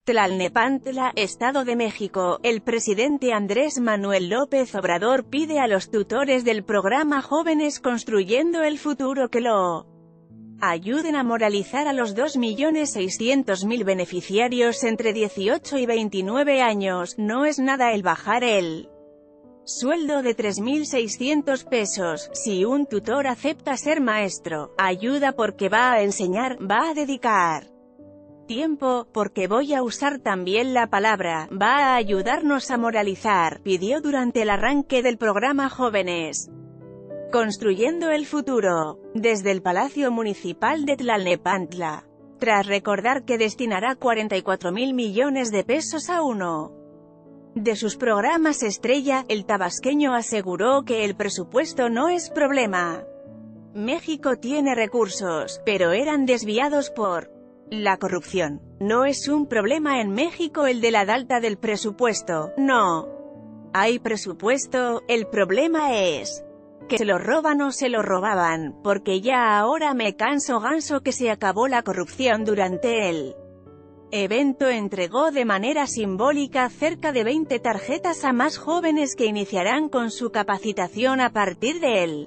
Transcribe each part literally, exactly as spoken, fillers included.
Tlalnepantla, Estado de México. El presidente Andrés Manuel López Obrador pide a los tutores del programa Jóvenes Construyendo el Futuro que lo ayuden a moralizar a los dos millones seiscientos mil beneficiarios entre dieciocho y veintinueve años. No es nada el bajar el sueldo de tres mil seiscientos pesos. Si un tutor acepta ser maestro, ayuda porque va a enseñar, va a dedicar tiempo, porque voy a usar también la palabra, va a ayudarnos a moralizar, pidió durante el arranque del programa Jóvenes Construyendo el Futuro, desde el Palacio Municipal de Tlalnepantla, tras recordar que destinará cuarenta y cuatro mil millones de pesos a uno de sus programas estrella. El tabasqueño aseguró que el presupuesto no es problema. México tiene recursos, pero eran desviados por la corrupción. No es un problema en México el de la falta del presupuesto, no. Hay presupuesto, el problema es que se lo roban o se lo robaban, porque ya ahora me canso ganso que se acabó la corrupción. Durante el evento entregó de manera simbólica cerca de veinte tarjetas a más jóvenes que iniciarán con su capacitación a partir del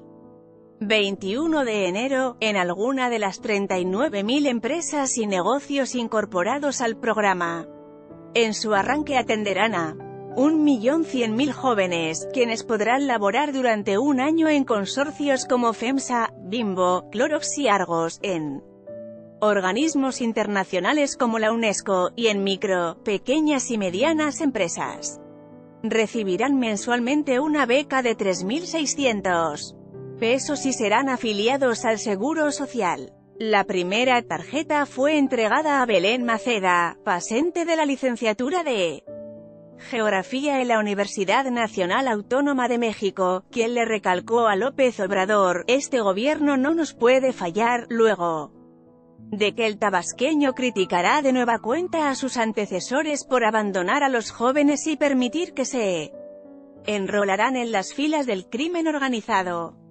veintiuno de enero, en alguna de las treinta y nueve mil empresas y negocios incorporados al programa. En su arranque atenderán a un millón cien mil jóvenes, quienes podrán laborar durante un año en consorcios como FEMSA, Bimbo, Clorox y Argos, en organismos internacionales como la UNESCO, y en micro, pequeñas y medianas empresas. Recibirán mensualmente una beca de tres mil seiscientos pesos y serán afiliados al Seguro Social. La primera tarjeta fue entregada a Belén Maceda, pasante de la licenciatura de Geografía en la Universidad Nacional Autónoma de México, quien le recalcó a López Obrador: este gobierno no nos puede fallar, luego de que el tabasqueño criticará de nueva cuenta a sus antecesores por abandonar a los jóvenes y permitir que se enrolarán en las filas del crimen organizado.